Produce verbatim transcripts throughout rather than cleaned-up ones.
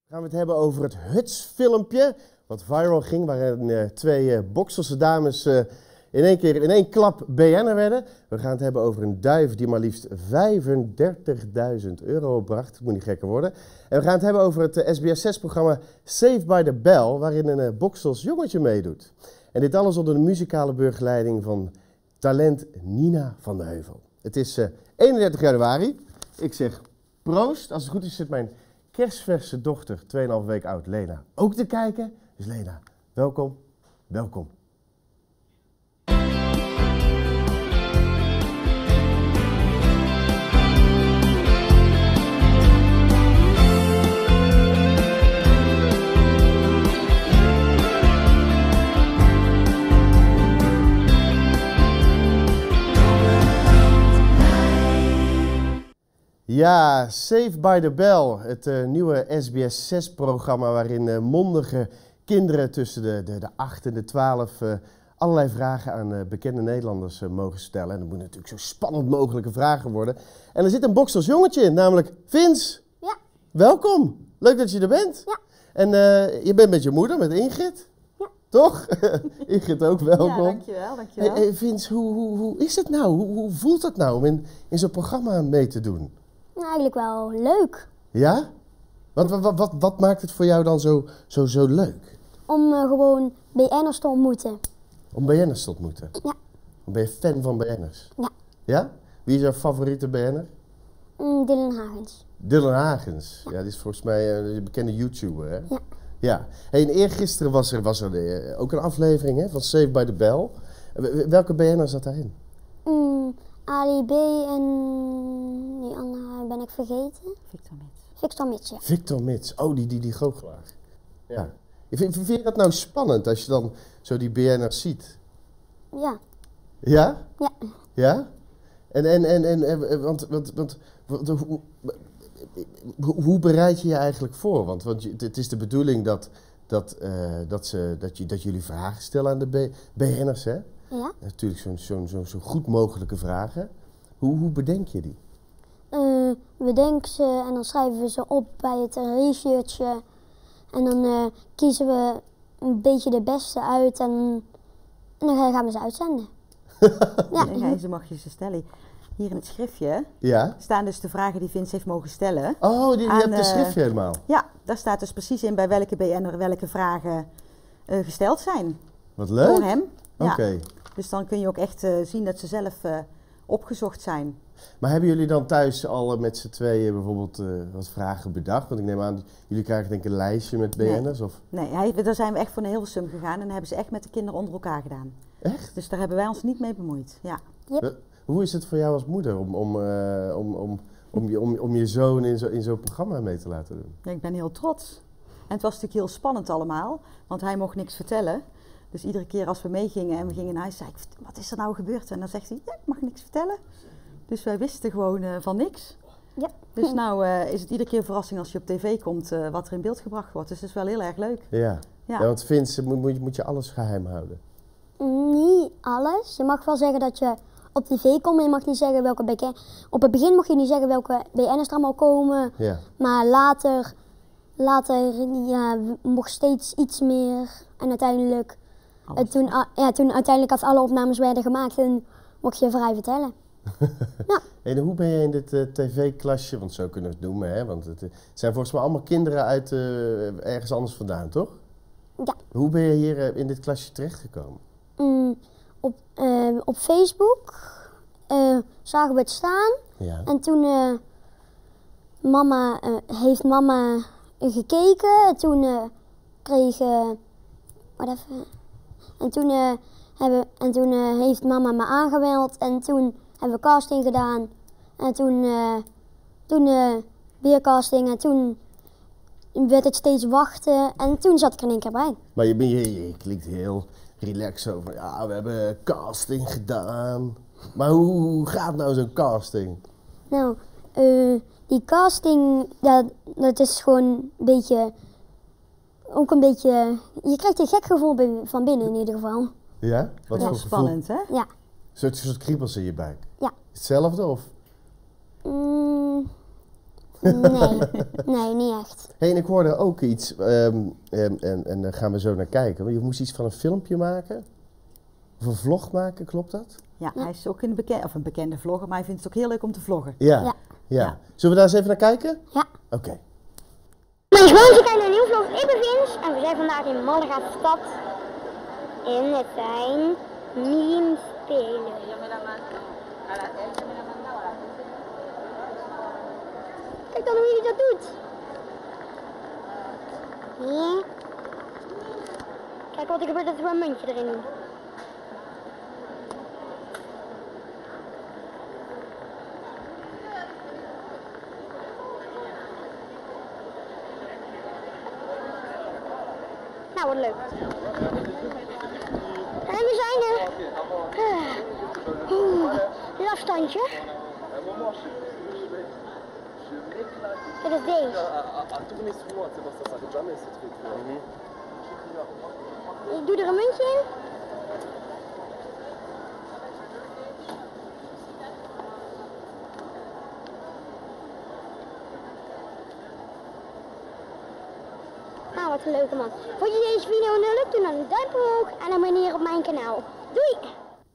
Gaan we het hebben over het Huts-filmpje, wat viral ging, waarin uh, twee uh, Bokselse dames uh, in één keer in één klap B N'er werden. We gaan het hebben over een duif die maar liefst vijfendertigduizend euro opbracht. Het moet niet gekker worden. En we gaan het hebben over het uh, S B S zes-programma Saved by the Bell, waarin een uh, Boksels jongetje meedoet. En dit alles onder de muzikale begeleiding van talent Nina van de Heuvel. Het is uh, eenendertig januari. Ik zeg proost. Als het goed is zit mijn kerstverse dochter, twee en een half week oud, Lena, ook te kijken. Dus Lena, welkom, welkom. Ja, Saved by the Bell, het uh, nieuwe S B S zes-programma waarin uh, mondige kinderen tussen de, de, de acht en de twaalf uh, allerlei vragen aan uh, bekende Nederlanders uh, mogen stellen. En dat moet natuurlijk zo spannend mogelijke vragen worden. En er zit een Boksels jongetje in, namelijk Vince. Ja. Welkom, leuk dat je er bent. Ja. En uh, je bent met je moeder, met Ingrid. Ja. Toch? Ingrid ook, welkom. Ja, dankjewel, dankjewel. Hey, hey, Vince, hoe, hoe, hoe is het nou? Hoe, hoe voelt het nou om in, in zo'n programma mee te doen? Nou, eigenlijk wel leuk. Ja? Wat, wat, wat, wat maakt het voor jou dan zo, zo, zo leuk? Om uh, gewoon B N'ers te ontmoeten. Om B N'ers te ontmoeten? Ja. Ben je fan van B N'ers? Ja. Ja? Wie is jouw favoriete B N'er? Mm, Dylan Hagens. Dylan Hagens. Ja, die is volgens mij uh, een bekende YouTuber, hè? Ja. Ja. Hey, en eergisteren was er, was er uh, ook een aflevering hè, van Saved by the Bell. Uh, welke B N'er zat daarin? Mm, Ali B en die andere ben ik vergeten. Victor Mits. Victor Mits, ja. Victor Mits. Oh, die, die, die goochelaar. Ja. Vind, vind je dat nou spannend als je dan zo die B N'ers ziet? Ja. Ja? Ja. Ja? En, en, en, en, en want, want, want, want hoe, hoe bereid je je eigenlijk voor? Want, want je, het is de bedoeling dat, dat, uh, dat, ze, dat, je, dat jullie vragen stellen aan de B N'ers, hè? Ja. Natuurlijk zo'n zo, zo, zo goed mogelijke vragen. Hoe, hoe bedenk je die? Uh, we denken ze en dan schrijven we ze op bij het researchen. En dan uh, kiezen we een beetje de beste uit en, en dan gaan we ze uitzenden. Ja. En ze mag je ze stellen. Hier in het schriftje ja? staan dus de vragen die Vince heeft mogen stellen. Oh, die, die aan, hebt een uh, schriftje helemaal? Ja, daar staat dus precies in bij welke B N'er welke vragen uh, gesteld zijn. Wat leuk. Door hem. Oké. Ja. Okay. Dus dan kun je ook echt uh, zien dat ze zelf uh, opgezocht zijn. Maar hebben jullie dan thuis al uh, met z'n tweeën bijvoorbeeld uh, wat vragen bedacht? Want ik neem aan, jullie krijgen denk ik een lijstje met B N'ers? Nee, of? nee hij, daar zijn we echt voor naar Hilversum gegaan en hebben ze echt met de kinderen onder elkaar gedaan. Echt? Dus daar hebben wij ons niet mee bemoeid. Ja. Yep. Hoe is het voor jou als moeder om, om, uh, om, om, om, je, om, om je zoon in zo'n in zo'n programma mee te laten doen? Ja, ik ben heel trots. En het was natuurlijk heel spannend allemaal, want hij mocht niks vertellen. Dus iedere keer als we meegingen en we gingen naar huis, zei ik, wat is er nou gebeurd? En dan zegt hij, ja, ik mag niks vertellen. Dus wij wisten gewoon uh, van niks. Ja. Dus nou uh, is het iedere keer een verrassing als je op tv komt uh, wat er in beeld gebracht wordt. Dus dat is wel heel erg leuk. Ja, ja. Ja. ja want Vince, moet, moet, moet je alles geheim houden? Niet alles. Je mag wel zeggen dat je op tv komt, maar je mag niet zeggen welke B N. Op het begin mag je niet zeggen welke B N'ers er allemaal komen. Ja. Maar later, later ja, mocht steeds iets meer. En uiteindelijk, uh, toen, uh, ja, toen uiteindelijk als alle opnames werden gemaakt, toen mocht je vrij vertellen. Ja. En hoe ben je in dit uh, tv-klasje, want zo kunnen we het noemen, hè? Want het, uh, het zijn volgens mij allemaal kinderen uit uh, ergens anders vandaan, toch? Ja. Hoe ben je hier uh, in dit klasje terechtgekomen? Mm, op, uh, op Facebook uh, zagen we het staan. Ja. En toen uh, mama, uh, heeft mama gekeken. En toen uh, kreeg... Uh, wat even... En toen, uh, hebben, en toen uh, heeft mama me aangemeld. En toen hebben we casting gedaan. En toen, uh, toen uh, weer casting. En toen werd het steeds wachten. En toen zat ik er in één keer bij. Maar je, je, je klinkt heel relaxed over, ja, we hebben casting gedaan. Maar hoe, hoe gaat nou zo'n casting? Nou, uh, die casting, dat, dat is gewoon een beetje, ook een beetje, je krijgt een gek gevoel van binnen in ieder geval. Ja? Wat Heel voor spannend, gevoel? hè? Ja. Een soort, soort kriebels in je buik? Ja. Hetzelfde of? Mm, Nee, nee, niet echt. Hey, en ik hoorde ook iets, um, en, en, en daar gaan we zo naar kijken. Maar je moest iets van een filmpje maken? Of een vlog maken, klopt dat? Ja, Ja. hij is ook een bekende, of een bekende vlogger, maar hij vindt het ook heel leuk om te vloggen. Ja. Ja. ja. Ja. Zullen we daar eens even naar kijken? Ja. Oké. Okay. Mijn schoonzoon kijkt naar een nieuw vlog. Ik ben Vince en we zijn vandaag in Malaga stad. En het zijn meme spelen. Kijk dan hoe hij dat doet. Ja. Kijk wat er gebeurt als we een muntje erin doen. Nou, wat leuk. En we zijn er. Uh, Oeh, dit afstandje. Dit is deze. Ik doe er een muntje in. Nou, wat een leuke man. Vond je deze video leuk? Doe dan een duimpje omhoog en abonneer op mijn kanaal. Doei!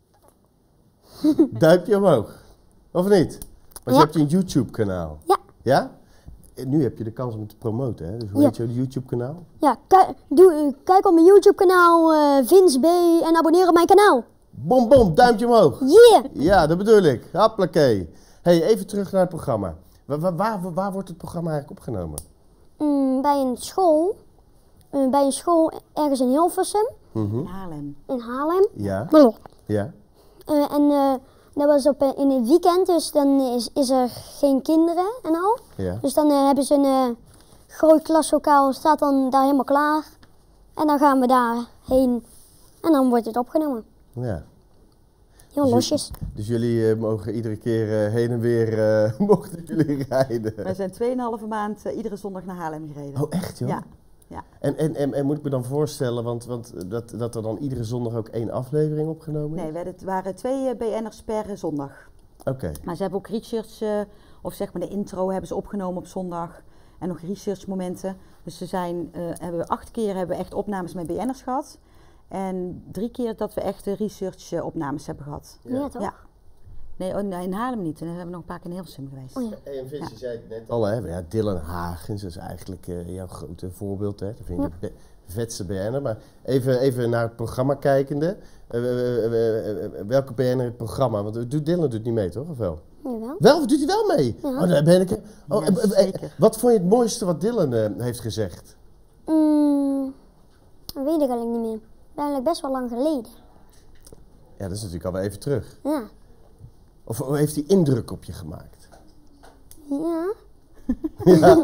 Duimpje omhoog. Of niet? Want Ja. je hebt een YouTube kanaal. Ja. Ja? En nu heb je de kans om het te promoten, hè? Dus hoe Ja. heet je YouTube kanaal? Ja, ki- doe, eh, kijk op mijn YouTube kanaal uh, Vince B en abonneer op mijn kanaal. Bom bom, duimpje omhoog. Yeah! Ja, dat bedoel ik. Hoppakee. Hey, even terug naar het programma. Waar, waar, waar, waar wordt het programma eigenlijk opgenomen? Mm, bij een school, uh, bij een school ergens in Hilversum, Mhm. In Haarlem. in Haarlem. Ja, Uh, ja. en uh, dat was op, uh, in het weekend, dus dan is, is er geen kinderen en al. Ja. Dus dan uh, hebben ze een uh, groot klaslokaal, staat dan daar helemaal klaar. En dan gaan we daarheen en dan wordt het opgenomen. ja. Heel Dus losjes. Dus jullie eh, mogen iedere keer eh, heen en weer eh, mochten jullie rijden. Wij zijn tweeënhalve maand uh, iedere zondag naar Haarlem gereden. Oh, echt joh? Ja. Ja. En, en, en, en moet ik me dan voorstellen, want, want dat, dat er dan iedere zondag ook één aflevering opgenomen is? Nee, we hadden- het waren twee uh, B N'ers per uh, zondag. Oké. Maar ze hebben ook research, uh, of zeg maar de intro hebben ze opgenomen op zondag. En nog research momenten. Dus ze zijn, uh, hebben acht keer hebben we echt opnames met B N'ers gehad. En drie keer dat we echt uh, research uh, opnames hebben gehad. Ja, toch? Ja. Nee, oh, nee, in Haarlem niet. En dan hebben we nog een paar keer in Hilversum geweest. Oh ja. Hey, en Vince, je zei het net al, hè? Ja, Dylan Hagens is eigenlijk eh, jouw grote voorbeeld. Hè? Dat vind ik de be- vetste B N'er. Maar even, even naar het programma kijkende. Uh, uh, uh, uh, uh, welke B N'er in het programma? Want uh, doet Dylan doet niet mee, toch? Of wel? Jawel. Wel, doet hij wel mee? Ja. Oh, daar ben ik. Oh, Ja, eh, eh, zeker. wat vond je het mooiste wat Dylan uh, heeft gezegd? Mm, dat weet ik eigenlijk niet meer. Dat is eigenlijk best wel lang geleden. Ja, dat is natuurlijk alweer even terug. Ja. Of hoe heeft hij indruk op je gemaakt? Ja. Ja.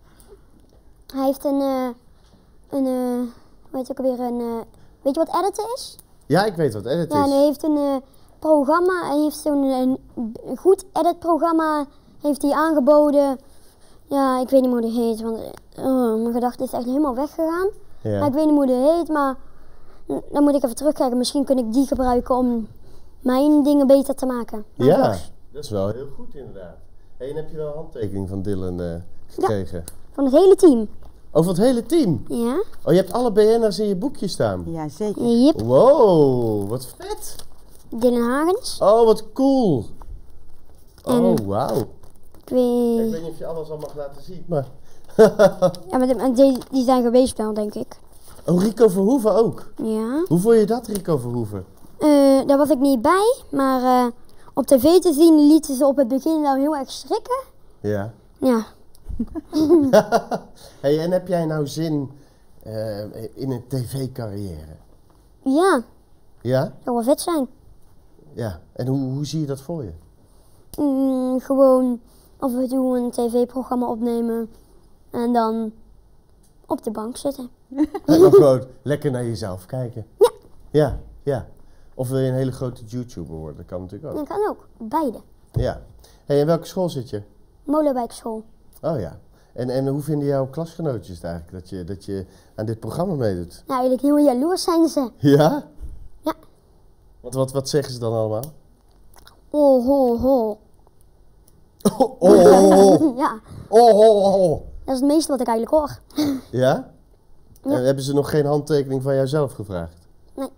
Hij heeft een, uh, een uh, weet je ook alweer, een, uh, weet je wat editen is? Ja, ik weet wat edit Ja, en is. hij heeft een uh, programma, hij heeft zo'n een, een goed editprogramma heeft hij aangeboden. Ja, ik weet niet hoe die heet, want uh, mijn gedachte is echt helemaal weggegaan. Maar Ja. ik weet niet hoe die heet, maar dan moet ik even terugkijken. Misschien kan ik die gebruiken om mijn dingen beter te maken. Mijn Ja, vlogs. dat is wel heel goed inderdaad. Hey, en heb je wel een handtekening van Dylan uh, gekregen? Van het hele team. Over het hele team? Ja. Oh, je hebt alle B N'ers in je boekje staan? Ja, zeker. Jip. Wow, wat vet! Dylan Hagens. Oh, wat cool! Oh, En- wauw. Ik weet... Ik weet niet of je alles al mag laten zien, maar... Ja, maar, de- maar die, die zijn geweest wel, denk ik. Oh, Rico Verhoeven ook. Ja. Hoe vond je dat, Rico Verhoeven? Eh, daar was ik niet bij, maar eh, op tv te zien lieten ze op het begin wel heel erg schrikken. Ja. Ja. Hey, en heb jij nou zin eh, in een tv-carrière? Ja, Ja? zou wel vet zijn. Ja. En hoe, hoe zie je dat voor je? Mm, gewoon af en toe een tv-programma opnemen en dan op de bank zitten. En dan gewoon lekker naar jezelf kijken. Ja. Ja, ja. Of wil je een hele grote YouTuber worden? Dat kan natuurlijk ook. Dat kan ook, beide. Ja. Hey, in welke school zit je? Molenwijkschool. Oh ja. En, en hoe vinden jouw klasgenootjes het eigenlijk dat je, dat je aan dit programma meedoet? Nou, eigenlijk heel jaloers zijn ze. Ja? Ja. Want wat, wat zeggen ze dan allemaal? Oh, ho, ho. Oh, oh, oh, oh. Ja, Oh, oh, oh, oh. Dat is het meeste wat ik eigenlijk hoor. Ja? Ja. En hebben ze nog geen handtekening van jouzelf gevraagd? Nee.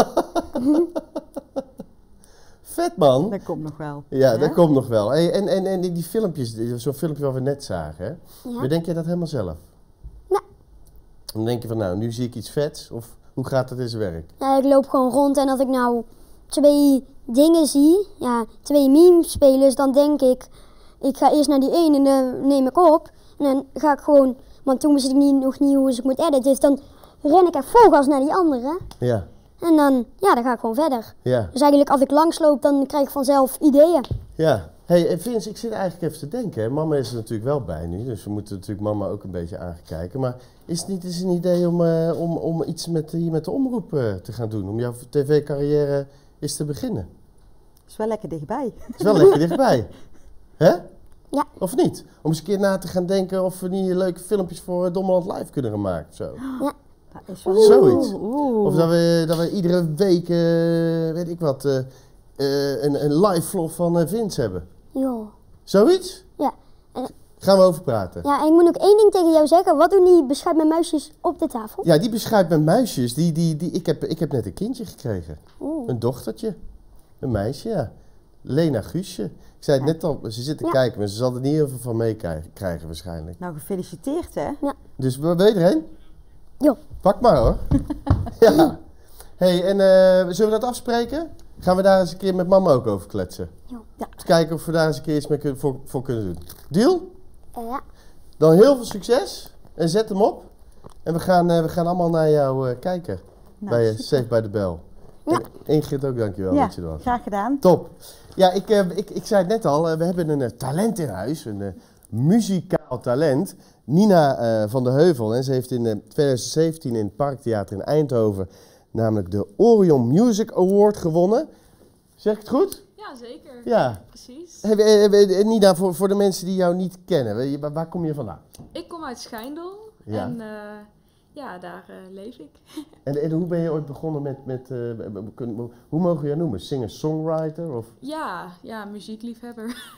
Vet, man. Dat komt nog wel. Ja, Hè? dat komt nog wel. Hey, en, en, en die filmpjes, zo'n filmpje wat we net zagen, hè? Ja. Bedenk jij dat helemaal zelf? Nee. Dan denk je van, nou, nu zie ik iets vets, of hoe gaat dat in zijn werk? Ja, ik loop gewoon rond en als ik nou twee dingen zie, ja, twee meme-spelers, dan denk ik, ik ga eerst naar die ene en dan neem ik op. En dan ga ik gewoon, want toen wist ik niet, nog niet hoe ik moet editen, dus dan ren ik echt vol gas naar die andere. Ja, En dan, ja, dan ga ik gewoon verder. ja, Dus eigenlijk als ik langsloop, dan krijg ik vanzelf ideeën. ja. Hey, Vince, ik zit eigenlijk even te denken, hè. Mama is er natuurlijk wel bij nu, dus we moeten natuurlijk mama ook een beetje aankijken. Maar is het niet eens een idee om, uh, om, om iets met, hier met de omroep uh, te gaan doen? Om jouw tv-carrière eens te beginnen? Is wel lekker dichtbij. Dat is wel lekker dichtbij. Hè? Ja. Of niet? Om eens een keer na te gaan denken of we niet leuke filmpjes voor Dommeland Live kunnen gaan maken. Zo. Ja. Dat is wel... Zoiets. Oeh. Of dat we, dat we iedere week, uh, weet ik wat, uh, uh, een, een live vlog van uh, Vince hebben. Joh. Zoiets? Ja. En, Gaan we over praten. ja, en ik moet nog één ding tegen jou zeggen. Wat doen die beschuit met muisjes op de tafel? Ja, die beschuit met muisjes. Die, die, die, ik, heb, ik heb net een kindje gekregen. Oeh. Een dochtertje. Een meisje, ja. Lena Guusje. Ik zei het net al, ze zit te Ja. kijken, maar ze zal er niet heel veel van meekrijgen krijgen waarschijnlijk. Nou, gefeliciteerd hè. Dus waar ben je erheen? Jo. Pak maar hoor. Ja. Hey, en uh, zullen we dat afspreken? Gaan we daar eens een keer met mama ook over kletsen? Jo. Ja. Eens kijken of we daar eens een keer iets mee kun- voor, voor kunnen doen. Deal? Eh, ja. Dan heel veel succes en zet hem op. En we gaan, uh, we gaan allemaal naar jou uh, kijken. Nou, bij uh, super. Safe by the Bell. Ja. En Ingrid ook, dankjewel Ja, dat je er was. graag gedaan. Top. Ja, ik, uh, ik, ik zei het net al, uh, we hebben een uh, talent in huis, een uh, muzikaal talent. Nina uh, van der Heuvel. En ze heeft in uh, twintig zeventien in het Parktheater in Eindhoven namelijk de Orion Music Award gewonnen. Zeg ik het goed? Ja, zeker. Ja. Precies. Hey, hey, hey, Nina, voor, voor de mensen die jou niet kennen, waar, waar kom je vandaan? Ik kom uit Schijndel Ja. en uh, ja, daar uh, leef ik. En, en hoe ben je ooit begonnen met, met uh, kun- hoe mogen we jou noemen? Singer-songwriter? Of? Ja, ja, muziekliefhebber.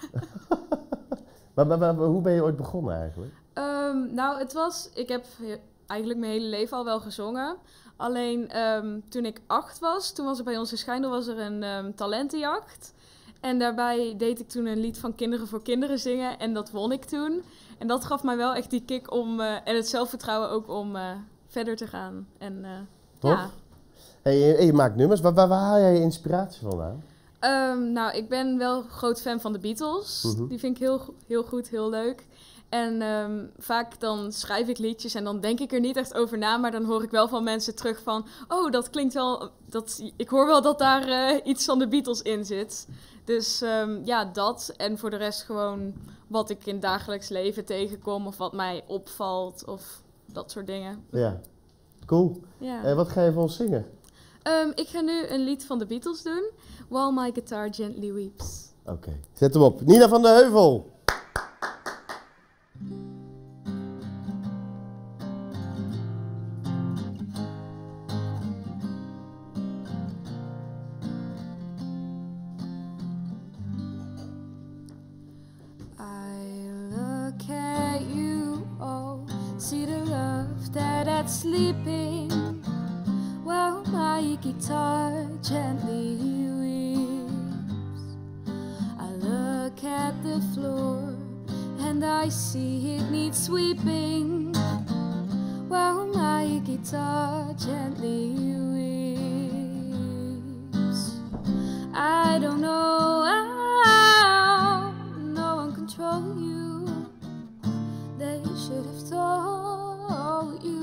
Maar, maar, maar hoe ben je ooit begonnen eigenlijk? Um, nou, het was, ik heb he- eigenlijk mijn hele leven al wel gezongen. Alleen um, toen ik acht was, toen was er bij ons in Schijndel was er een um, talentenjacht. En daarbij deed ik toen een lied van Kinderen voor Kinderen zingen en dat won ik toen. En dat gaf mij wel echt die kick om, uh, en het zelfvertrouwen ook om uh, verder te gaan. En uh, Toch? ja. Hey, je, je maakt nummers, waar, waar, waar haal jij je inspiratie vandaan? Um, nou, ik ben wel groot fan van de Beatles. Mhm. Die vind ik heel, go- heel goed, heel leuk. En um, vaak dan schrijf ik liedjes en dan denk ik er niet echt over na, maar dan hoor ik wel van mensen terug van, oh, dat klinkt wel, dat, ik hoor wel dat daar uh, iets van de Beatles in zit. Dus um, ja, dat. En voor de rest gewoon wat ik in het dagelijks leven tegenkom of wat mij opvalt of dat soort dingen. Ja, cool. Ja. Eh, wat ga je voor ons zingen? Um, ik ga nu een lied van de Beatles doen, While My Guitar Gently Weeps. Oké, okay. Zet hem op. Nina van der Heuvel. Sleeping while my guitar gently weeps. I look at the floor and I see it needs sweeping while my guitar gently weeps. I don't know how no one control you. They should have told you.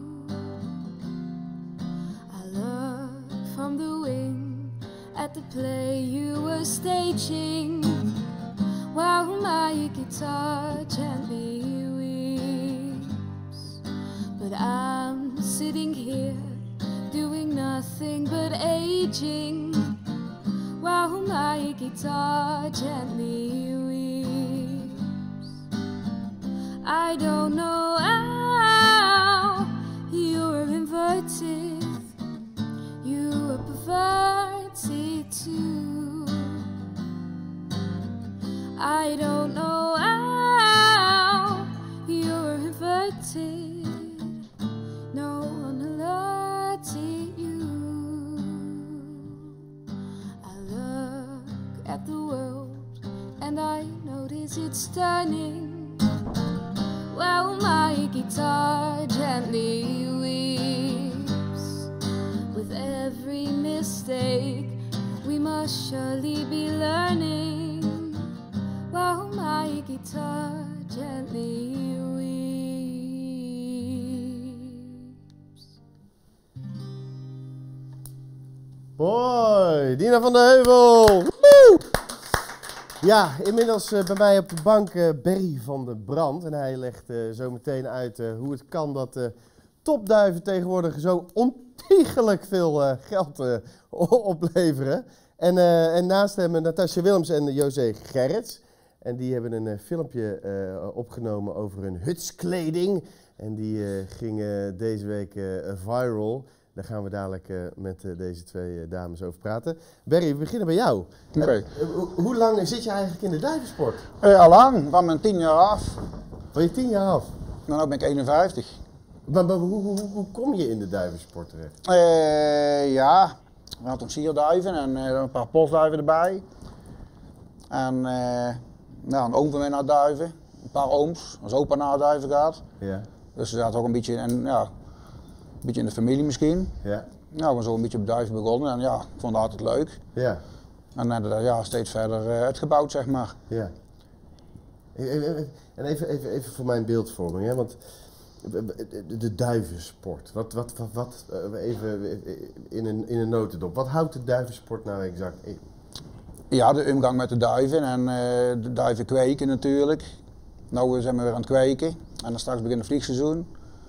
From the wing at the play you were staging while my guitar gently weeps. But I'm sitting here doing nothing but aging while my guitar gently weeps. I don't know how you're inverted. You are perverted too. I don't know how as it's turning, while my guitar gently weeps. With every mistake we must surely be learning, while my guitar gently weeps. Mooi, Dina van de Heuvel. Woe! Ja, inmiddels uh, bij mij op de bank uh, Berry van de Brand. En hij legt uh, zo meteen uit uh, hoe het kan dat uh, topduiven tegenwoordig zo ontiegelijk veel uh, geld uh, opleveren. En, uh, en naast hem uh, Natasja Willems en José Gerrits. En die hebben een uh, filmpje uh, opgenomen over hun hutskleding. En die uh, ging uh, deze week uh, viral. Daar gaan we dadelijk uh, met uh, deze twee uh, dames over praten. Berry, we beginnen bij jou. Oké. Okay. Uh, uh, hoe lang zit je eigenlijk in de duivensport? Uh, al lang, van mijn tien jaar af. Van je tien jaar af? Nou, nu ben ik eenenvijftig. Maar, maar hoe, hoe, hoe kom je in de duivensport terecht? Uh, ja, we hadden sierduiven en uh, een paar postduiven erbij. En uh, nou, een oom van mij naar duiven, een paar ooms, als opa naar duiven gaat. Ja. Dus ze zaten ook een beetje, en, ja, een beetje in de familie misschien. Ja. Nou, we zijn zo een beetje op duiven begonnen en ja, ik vond het altijd leuk. Ja. En uh, ja, steeds verder uh, uitgebouwd, zeg maar. Ja. En even, even, even voor mijn beeldvorming, hè? Want de duivensport, wat, wat, wat, wat even in een, in een notendop, wat houdt de duivensport nou exact in? Ja, de omgang met de duiven en uh, de duiven kweken natuurlijk. Nou zijn we weer aan het kweken en dan straks begint het vliegseizoen.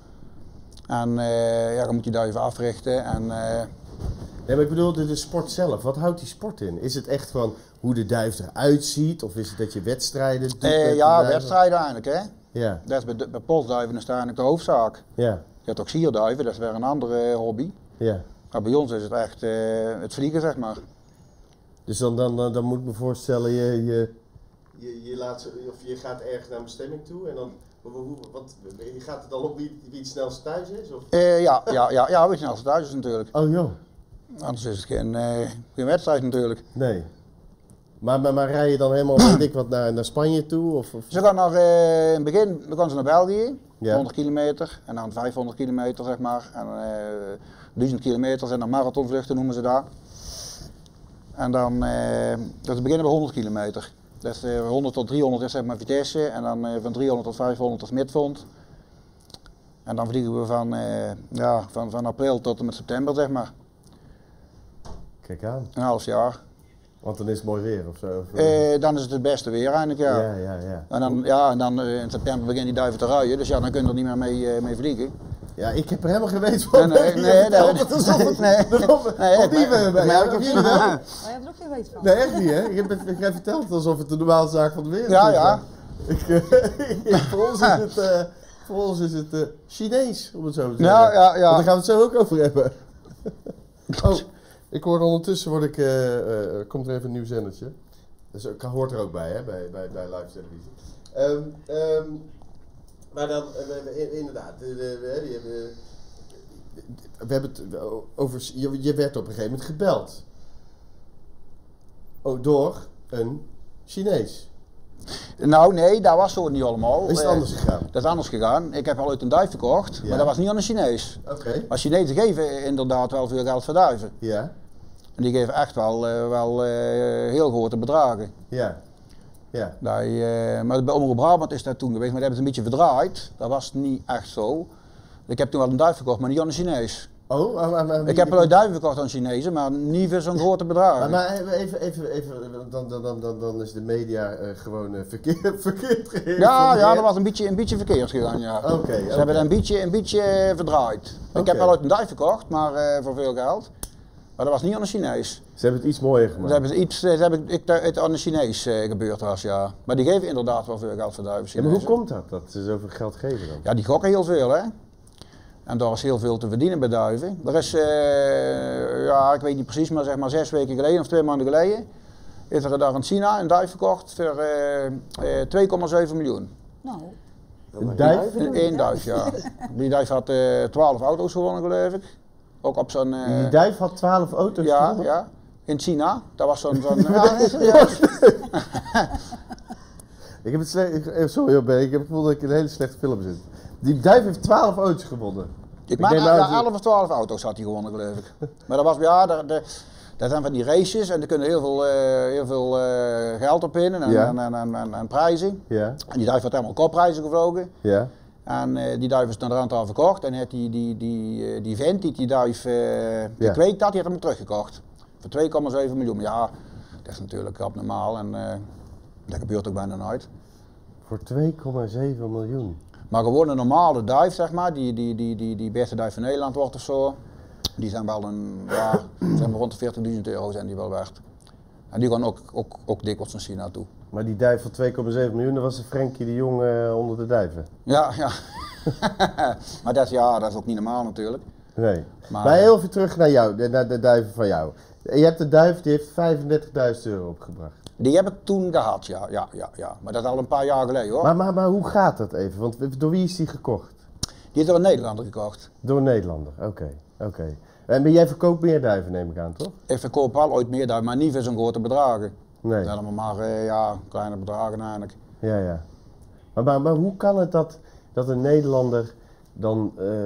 En uh, ja, dan moet je duiven africhten en... Uh, Nee, maar ik bedoel de, de sport zelf, wat houdt die sport in? Is het echt van hoe de duif eruit ziet of is het dat je wedstrijden doet? Uh, ja, wedstrijden eigenlijk hè. Ja. Dat is bij, de, bij postduiven is dat eigenlijk de hoofdzaak. Ja. Je hebt ook sierduiven, dat is weer een andere hobby. Ja. Maar bij ons is het echt uh, het vliegen zeg maar. Dus dan, dan, dan, dan moet ik me voorstellen, je, je, je, je, laat, of je gaat ergens naar een bestemming toe en dan, wat, je gaat het dan op wie, wie het snelst thuis is? Of? Uh, ja, ja, ja, ja, wie het snelst thuis is natuurlijk. Oh joh. Anders is het geen, uh, geen wedstrijd natuurlijk. Nee. Maar, maar, maar rij je dan helemaal weet ik wat naar, naar Spanje toe? Of, of? Ze gaan naar, uh, in het begin dan gaan ze naar België, ja. honderd kilometer en dan vijfhonderd kilometer zeg maar. En uh, duizend kilometer zijn dan marathonvluchten noemen ze daar. En dan, uh, dus we beginnen bij honderd kilometer. Dus uh, honderd tot driehonderd is zeg maar vitesse en dan uh, van driehonderd tot vijfhonderd is midfond. En dan vliegen we van, uh, ja, van, van april tot en met september zeg maar. Kijk aan. Een half jaar. Want dan is het mooi weer of zo? Of, uh, dan is het het beste weer eigenlijk, ja. Ja, ja, ja. En dan, ja, en dan uh, in september beginnen die duiven te ruien, dus ja, dan kun je er niet meer mee, uh, mee vliegen. Ja, ik heb er helemaal geen weet van. Nee, nee, nee. Nee, nee, nee. Nee, niet meer bij jou. Heb jullie wel? Maar je hebt er ook geen weet van. Nee, echt niet hè? Ik heb het ik heb verteld alsof het de normale zaak van de wereld is. Ja, ja. Ik, uh, voor ons is het, uh, voor ons is het uh, Chinees, om het zo te zeggen. Ja, ja, ja. Want daar gaan we het zo ook over hebben. Oh, ik hoor ondertussen, word ik, uh, uh, komt er even een nieuw zendertje. Dus ik hoort er ook bij, hè, bij, bij, bij live televisie. Um, um, maar dan, uh, inderdaad, uh, we, uh, we hebben het over, je, je werd op een gegeven moment gebeld. Oh, door een Chinees. Nou nee, dat was zo niet allemaal. Is het anders gegaan? Dat is anders gegaan. Ik heb al uit een duif verkocht, Ja. maar dat was niet aan een Chinees. Oké. Okay. Maar Chinezen geven inderdaad wel veel geld voor duiven. Ja. En die geven echt wel, uh, wel uh, heel grote bedragen. Ja. Ja. Dat, uh, maar bij Omroep Brabant is dat toen geweest, maar dat hebben ze een beetje verdraaid. Dat was niet echt zo. Ik heb toen wel een duif verkocht, maar niet aan een Chinees. Oh, maar, maar, maar, ik heb wel uit duiven verkocht aan Chinezen, maar niet voor zo'n grote bedragen. Maar, maar even, even, even dan, dan, dan, dan, dan is de media uh, gewoon uh, verkeerd, verkeerd gegeven. Ja, ja, dat was een beetje, een beetje verkeerd gegaan, ja. Oké. Okay, Ze okay. hebben het een beetje, een beetje verdraaid. Okay. Ik heb wel uit een duif verkocht, maar uh, voor veel geld. Maar dat was niet aan een Chinees. Ze hebben het iets mooier gemaakt. Ze hebben het iets, ze hebben ik, het aan een Chinees uh, gebeurd was, ja. Maar die geven inderdaad wel veel geld voor duiven. Ja, maar hoe komt dat, dat ze zoveel geld geven dan? Ja, die gokken heel veel, hè. En daar is heel veel te verdienen bij duiven. Er is, uh, ja, ik weet niet precies, maar zeg maar zes weken geleden of twee maanden geleden is er daar in China een duif verkocht voor uh, uh, twee komma zeven miljoen. Nou, een duif? Eén duif, ja. Die duif had uh, twaalf auto's gewonnen, geloof ik. Ook op zo'n... Uh, die duif had twaalf auto's ja, gewonnen? Ja, in China. Dat was zo'n... zo'n ja, ja. Ik heb het slecht, ik- sorry hoor, Ben, ik heb het gevoel dat ik in een hele slechte film zit. Die duif heeft twaalf auto's gewonnen. Ik maak neem aan ja, dat- elf of twaalf auto's had hij gewonnen, geloof ik. Maar dat was, ja, daar, daar, daar zijn van die races en er kunnen heel veel, uh, heel veel uh, geld op in en, Ja. en, en, en, en, en prijzen. Ja, En die duif had helemaal kopprijzen gevlogen. ja, En uh, die duif is naar de rand al verkocht en heeft die, die, die, uh, die vent die die duif uh, gekweekt had, die had hem teruggekocht. Voor twee komma zeven miljoen. Ja, dat is natuurlijk abnormaal en uh, dat gebeurt ook bijna nooit. voor twee komma zeven miljoen. Maar gewoon een normale duif, zeg maar, die, die, die, die, die beste duif van Nederland wordt of zo, die zijn wel een, ja, zijn maar rond de veertigduizend euro zijn die wel waard. En die gaan ook, ook, ook dikwijls naar China toe. Maar die duif van twee komma zeven miljoen, dat was de Frenkie de Jong uh, onder de duiven. Ja, ja. Maar dat, ja, dat is ook niet normaal natuurlijk. Nee. Maar, Maar heel even terug naar jou, de- naar de duiven van jou. Je hebt de duif, die heeft vijfendertigduizend euro opgebracht. Die heb ik toen gehad, ja, ja, ja, ja. Maar dat is al een paar jaar geleden hoor. Maar, maar, maar hoe gaat dat even? Want door wie is die gekocht? Die is door een Nederlander gekocht. Door een Nederlander, oké. oké. En maar jij verkoopt meer duiven, neem ik aan, toch? Ik verkoop wel ooit meer duif, maar niet voor zo'n grote bedragen. Nee. Dat zijn allemaal maar, uh, ja, kleine bedragen eigenlijk. Ja, ja. Maar, maar, maar hoe kan het dat, dat een Nederlander dan... Uh,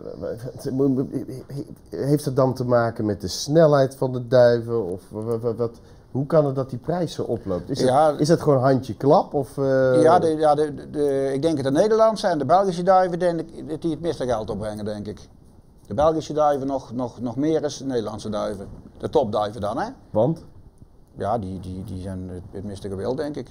uh, uh, heeft het dan te maken met de snelheid van de duiven? Of wat, wat, wat, hoe kan het dat die prijs zo oploopt? Is het, Ja, is het gewoon handje klap? Of, uh... Ja, de, ja de, de, de, ik denk dat de Nederlandse en de Belgische duiven denk ik, dat die het meeste geld opbrengen, denk ik. De Belgische duiven nog, nog, nog meer dan de Nederlandse duiven. De topduiven dan, hè? Want? Ja, die, die, die zijn het, het meeste gewild, denk ik.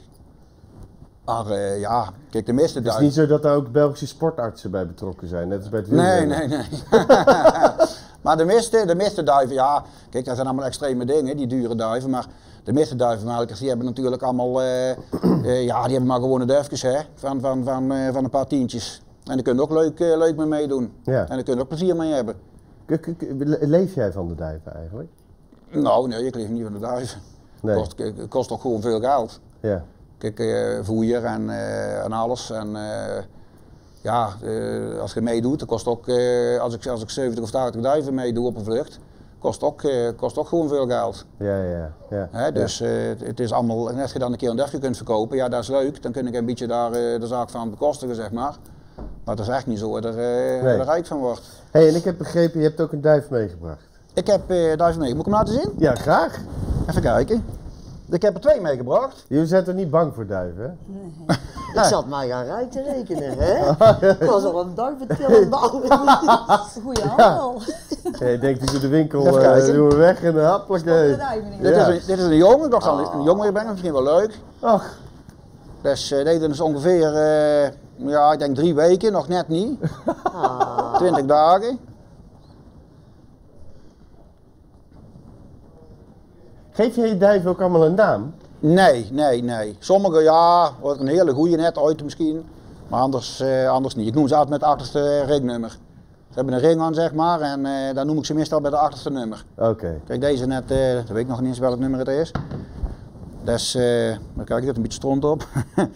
Maar uh, ja, kijk, de meeste Het is duiven... niet zo dat daar ook Belgische sportartsen bij betrokken zijn, net als bij het Nee, wielrennen. nee, nee. Maar de meeste, de meeste duiven, ja, kijk, dat zijn allemaal extreme dingen, die dure duiven. Maar de meeste duivenmelkers, die hebben natuurlijk allemaal, uh, uh, ja, die hebben maar gewone duifjes, hè, van, van, van, uh, van een paar tientjes. En daar kun je ook leuk, uh, leuk mee meedoen. Ja. En daar kun je ook plezier mee hebben. K- k- k- Leef jij van de duiven eigenlijk? Nou, nee, ik leef niet van de duiven. Nee. Kost, k- kost toch gewoon veel geld. Ja. Kijk, uh, voer en, uh, en alles. En, uh, ja, uh, als je meedoet, dat kost ook, uh, als, ik, als ik zeventig of tachtig duiven meedoe op een vlucht, kost ook, uh, kost ook gewoon veel geld. Ja, ja, ja. Hè, dus uh, het is allemaal, en als je dan een keer een duifje kunt verkopen, ja dat is leuk, dan kun ik een beetje daar uh, de zaak van bekostigen, zeg maar. Maar het is echt niet zo dat er, uh, Nee. er rijk van wordt. Hé, hey, en ik heb begrepen, je hebt ook een duif meegebracht. Ik heb uh, duiven mee, moet ik hem laten zien? Ja, graag. Even kijken. Ik heb er twee meegebracht. Jullie zijn toch niet bang voor duiven, hè? Ik zat maar gaan rijk te rekenen, hè? Ik was al een duiventil aan het Goeie handel. Hey, denkt hij door de winkel, Even uh, kijken. doen we weg en een happelijke. Dit, Ja. is een, dit is een jongen, ik dacht al een jongen meebrengen, misschien wel leuk. Ach, Dus uh, deze is ongeveer, uh, ja ik denk drie weken, nog net niet. twintig dagen. geef jij je duiven ook allemaal een naam? Nee, nee, nee. Sommige ja, wordt een hele goede net ooit misschien, maar anders, uh, anders niet. Ik noem ze altijd met het achterste ringnummer. Ze hebben een ring aan zeg maar en uh, dan noem ik ze meestal bij het achterste nummer. Oké. Kijk deze net, uh, dat weet ik nog niet eens welk nummer het is. Dus, uh, dan kijk ik zit een beetje stront op.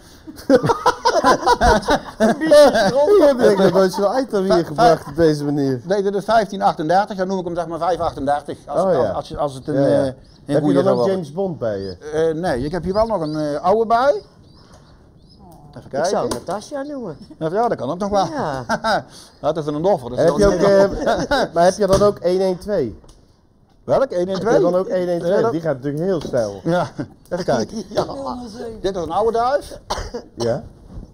Je hebt denk ik nooit zo'n item hier gebracht op deze manier. Nee, dit is vijftien achtendertig, dan noem ik hem zeg maar vijf achtendertig. Als, Oh, ja. als, als, als het een, Ja, ja. uh, een Heb je goede dan zou ook worden. James Bond bij je? Uh, nee, ik heb hier wel nog een uh, oude bij. Even Ik kijken. zou het Natasja noemen. Ja, dat kan ook nog wel. Ja. Dat is een offer. Dus Heb dat je is ook, niet- eh, maar heb je dan ook honderdtwaalf? Welk? één en Heb twee? je dan ook honderdtwaalf? Ja, dat- Die gaat natuurlijk heel snel. Ja, even kijken. Dit is een oude duif. Ja?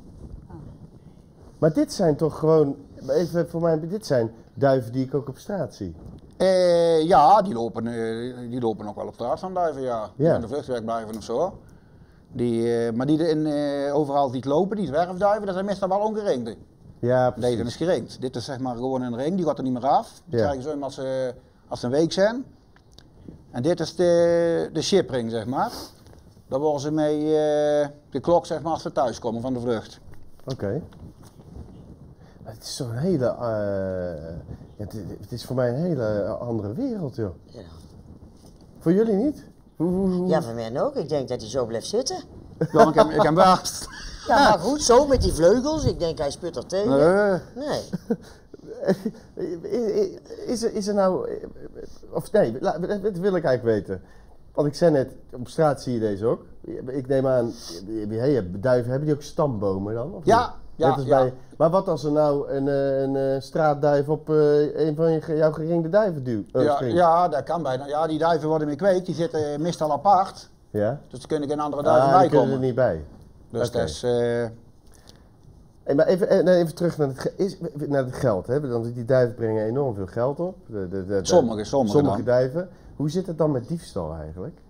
Maar dit zijn toch gewoon, even voor mij, dit zijn duiven die ik ook op straat zie. Eh, ja, die lopen, eh, die lopen nog wel op straat van duiven, ja. Die Ja. aan de vluchtwerk blijven of zo. Die, eh, maar die in, eh, overal die lopen, die zwerfduiven, dat zijn meestal wel ongeringde. Ja, Deze precies. is geringd. Dit is zeg maar gewoon een ring, die gaat er niet meer af. Die Ja. krijgen ze hem als ze, als ze een week zijn. En dit is de, de shipring, zeg maar. Daar worden ze mee eh, de klok, zeg maar, als ze thuiskomen van de vlucht. Oké. Maar het is zo'n hele, eh, het, het is voor mij een hele andere wereld, joh. Ja. Voor jullie niet? Hoe, hoe, hoe? Ja, van mij ook. Ik denk dat hij zo blijft zitten. Ja, ik heb, ik heb wel. Ja, maar goed, zo met die vleugels. Ik denk hij sput er tegen. Nee. Nee. Is er, is er nou, of nee, la- dat wil ik eigenlijk weten. Want ik zei net, op straat zie je deze ook. Ik neem aan, hey, duiven, hebben die ook stambomen dan? Of Ja, niet? ja, Net als ja. bij, maar wat als er nou een, eh, een, een straatduif op uh, een van je, jouw geringde duiven duwt? Uh, Ja, ja, dat kan bijna. Ja, die duiven worden gekweekt, die zitten meestal apart. Ja? Dus er kunnen geen andere duiven Ah, bij die kunnen komen. er niet bij. Dus Oké. dat is... Uh... Hey, maar even, eh, nee, even terug naar het, ge- is, naar het geld. Hè? Want die duiven brengen enorm veel geld op. De, de, de, Sommige, sommige, sommige dan. duiven. Hoe zit het dan met diefstal eigenlijk?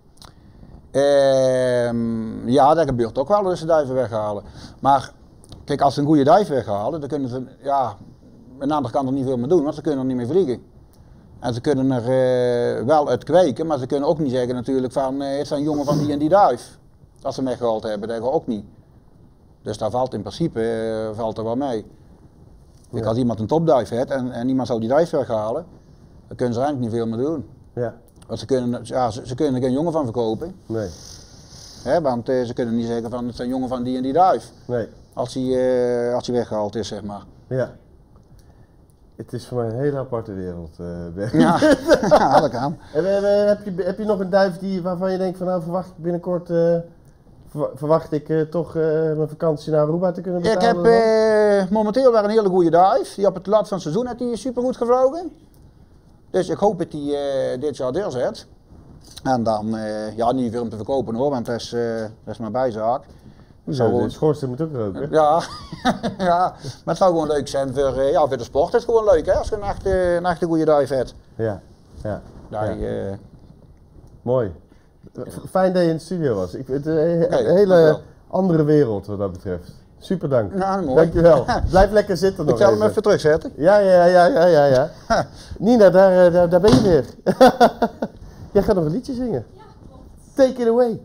Uh, ja, dat gebeurt ook wel dat ze duiven weghalen. Maar kijk, als ze een goede duif weghalen, dan kunnen ze, ja, aan de andere kant er niet veel meer doen, want ze kunnen er niet meer vliegen. En ze kunnen er uh, wel uit kweken, maar ze kunnen ook niet zeggen natuurlijk van, uh, het zijn jongen van die en die duif. Als ze hem weggehaald hebben, dat gaat ook niet. Dus daar valt in principe uh, valt er wel mee. Kijk, Ja. als iemand een topduif heeft en, en iemand zou die duif weghalen, dan kunnen ze eigenlijk niet veel meer doen. Ja, Want ze kunnen, ja, ze, ze kunnen er geen jongen van verkopen. nee, Hè, want uh, ze kunnen niet zeggen van het zijn jongen van die en die duif. nee, Als hij, uh, als hij weggehaald is, zeg maar. ja. Het is voor mij een hele aparte wereld, uh, Bert. Ja, ja dat kan. En, uh, heb, je, heb je nog een duif die, waarvan je denkt van nou verwacht ik binnenkort, uh, verwa- verwacht ik uh, toch uh, mijn vakantie naar Aruba te kunnen Ik betalen? heb uh, momenteel weer een hele goede duif. Die op het lat van het seizoen heeft die super goed gevlogen. Dus ik hoop dat die uh, dit jaar doorzet. En dan, uh, ja, niet veel om te verkopen hoor, want dat is, uh, dat is mijn bijzaak. Zo, de schoorsteen moet ook roken. Ja, ja, maar het zou gewoon leuk zijn voor, uh, ja, voor de sport. Het is gewoon leuk hè, als je een echte, een echte goede duif hebt. Ja, ja. Daar, ja. uh, Mooi. F- Fijn dat je in de studio was. Ik vind het een he- Oké, een hele dankjewel. andere wereld wat dat betreft. Super dank. Nou, mooi. Dankjewel. Blijf lekker zitten nog ik zal hem even. even terugzetten. Ja, ja, ja, ja, ja, ja. Nina, daar, eh, daar, daar ben je weer. Jij gaat nog een liedje zingen. Ja, klopt. Take it away.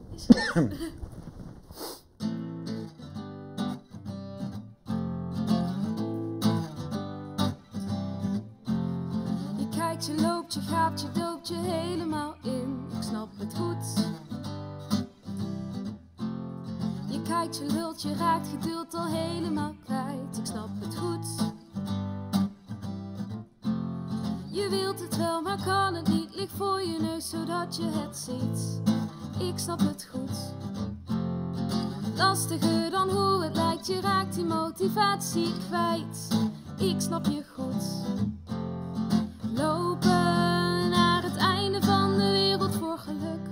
Je kijkt, je loopt, je gaat, je doopt je helemaal in. Ik snap het goed. Je kijkt, je lult, je raakt geduld al helemaal kwijt. Ik snap het goed. Je wilt het wel, maar kan het niet. Ligt voor je neus, zodat je het ziet. Ik snap het goed. Lastiger dan hoe het lijkt, je raakt die motivatie kwijt. Ik snap je goed. Lopen naar het einde van de wereld voor geluk.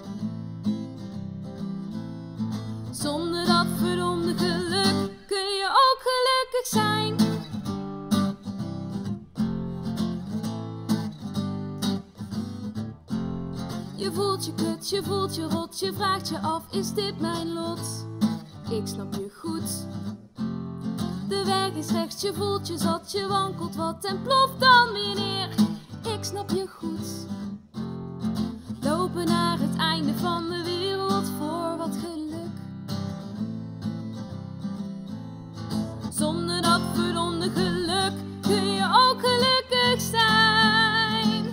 Zonder dat verdomde geluk kun je ook gelukkig zijn. Je voelt je kut, je voelt je rot, je vraagt je af, is dit mijn lot? Ik snap je goed. De weg is rechts, je voelt je zat, je wankelt wat en ploft dan weer neer. Ik snap je goed. Lopen naar het einde van de wereld voor wat geluk. Zonder dat verdomde geluk kun je ook gelukkig zijn.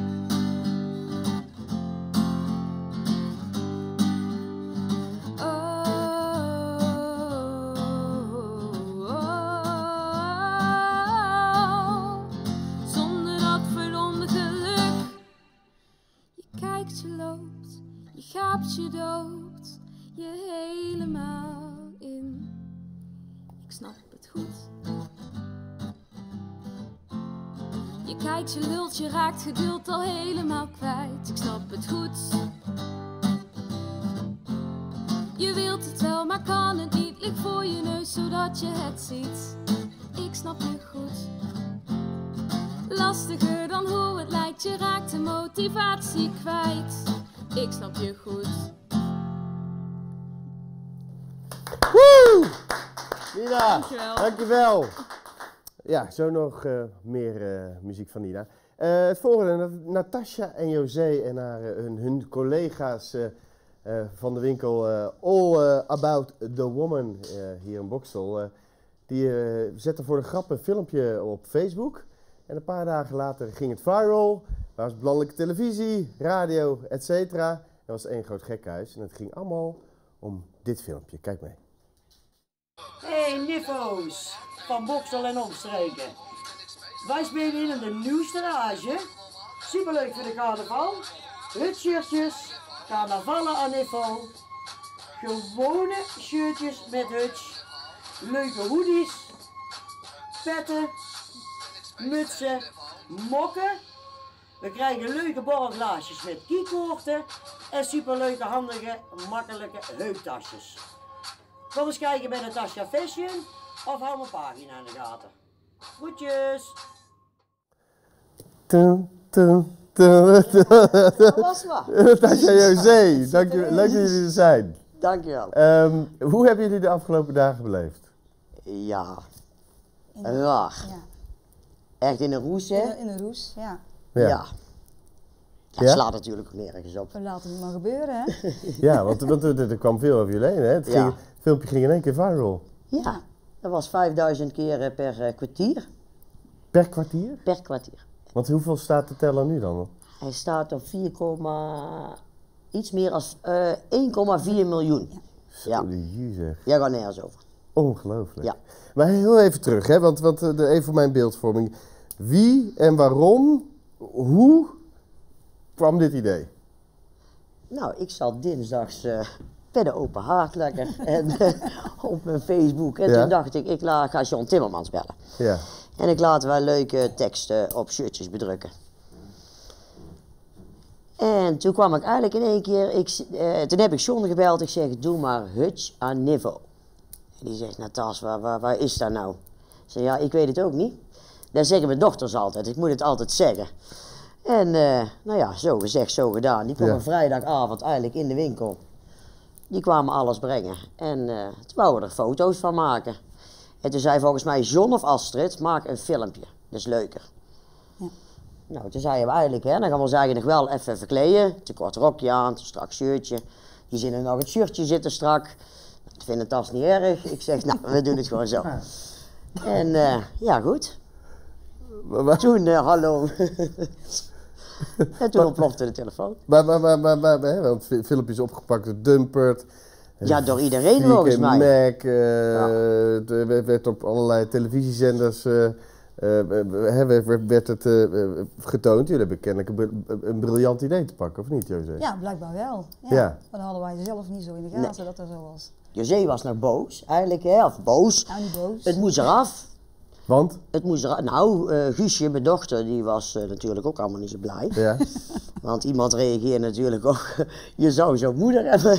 Zonder dat verdomde geluk. Je kijkt, je loopt, je gaapt, je doopt je helemaal in. Ik snap het goed. Je kijkt, je lult, je raakt geduld al helemaal kwijt. Ik snap het goed. Je wilt het wel, maar kan het niet. Ligt voor je neus, zodat je het ziet. Ik snap je goed. Lastiger dan hoe het lijkt, je raakt de motivatie kwijt. Ik snap je goed. Woe! Nina, Dankjewel. dankjewel. Ja, zo nog uh, meer uh, muziek van Nina. Uh, het volgende, Natasja en José en haar, uh, hun, hun collega's uh, uh, van de winkel uh, All uh, About the Woman uh, hier in Boxtel. Uh, die uh, zetten voor de grap een filmpje op Facebook. En een paar dagen later ging het viral. Er was landelijke televisie, radio, et cetera. Er was één groot gekhuis en het ging allemaal om dit filmpje. Kijk mee. Hey niffo's van Boxtel en omstreken. Wij spelen in de nieuwste rage. Superleuk voor de carnaval. Hutshirtjes, carnavallen aan niffo. gewone shirtjes met huts, leuke hoodies, petten, mutsen, mokken. We krijgen leuke borrelglaasjes met keykoorten en superleuke, handige, makkelijke heuptasjes. Kom eens kijken bij Natasha Fashion of hou mijn pagina in de gaten. Groetjes! Tum, tum, tum, tum. Dat was wat. Natasha José, dank je, leuk dat jullie er zijn. Dankjewel. Um, hoe hebben jullie de afgelopen dagen beleefd? Ja, raar. Ja. Echt in een roes, hè? In, in een roes, ja. Ja. Ja. Ja. Het Ja? slaat natuurlijk ook nergens op. We laten het maar gebeuren, hè. Ja, want, want er, er kwam veel over jullie heen, hè? Het, ging, Ja. het filmpje ging in één keer viral. Ja, dat was vijfduizend keer eh, per eh, kwartier. Per kwartier? Per kwartier. Want hoeveel staat de teller nu dan? Hij staat op vier, iets meer dan uh, één komma vier miljoen. Ja. Zo, die zeg. Jij gaat nergens over. Ongelooflijk. Ja. Maar heel even terug, hè? Want, want uh, de, even voor mijn beeldvorming. Wie en waarom, hoe kwam dit idee? Nou, ik zat dinsdags uh, bij de open haard lekker en, uh, op mijn Facebook. En Ja. toen dacht ik, ik la, ga John Timmermans bellen. Ja. En ik laat wel leuke teksten op shirtjes bedrukken. En toen kwam ik eigenlijk in één keer, ik, uh, toen heb ik John gebeld, ik zeg, doe maar Hutch aan niveau. En die zegt, Natas, waar, waar, waar is dat nou? Ik zeg, ja, ik weet het ook niet. Dat zeggen mijn dochters altijd, ik moet het altijd zeggen. En uh, nou ja, zo gezegd, zo gedaan. Die kwam Ja. een vrijdagavond eigenlijk in de winkel. Die kwamen alles brengen. En uh, toen wouden we er foto's van maken. En toen zei volgens mij John of Astrid, maak een filmpje. Dat is leuker. Ja. Nou, toen zeiden we eigenlijk, hè, dan gaan we ons eigenlijk nog wel even verkleden. Te kort rokje aan, te strak shirtje. Die zinnen nog het shirtje zitten strak. Ik vind het tas niet erg. Ik zeg, nou, we doen het gewoon zo. En uh, ja, goed. Maar, maar, Toen, uh, hallo. En toen ontplofte de telefoon. maar, maar, maar, maar, maar, hè, want fi- filmpjes opgepakt door Dumpert. Ja, door iedereen V K volgens mij. Mac, uh, Ja. het werd werd op allerlei televisiezenders uh, uh, hè, werd, werd het uh, getoond. Jullie hebben kennelijk een, br- een briljant idee te pakken, of niet, José? Ja, blijkbaar wel. Ja. Ja. Maar dan hadden wij zelf niet zo in de gaten dat dat zo was. José was nog boos, eigenlijk, hè, of boos. Nou, niet boos. Het moest eraf. Want? Het moest eraf. Nou, uh, Guusje, mijn dochter, die was uh, natuurlijk ook allemaal niet zo blij. Ja. Want iemand reageert natuurlijk ook, je zou zo'n moeder hebben.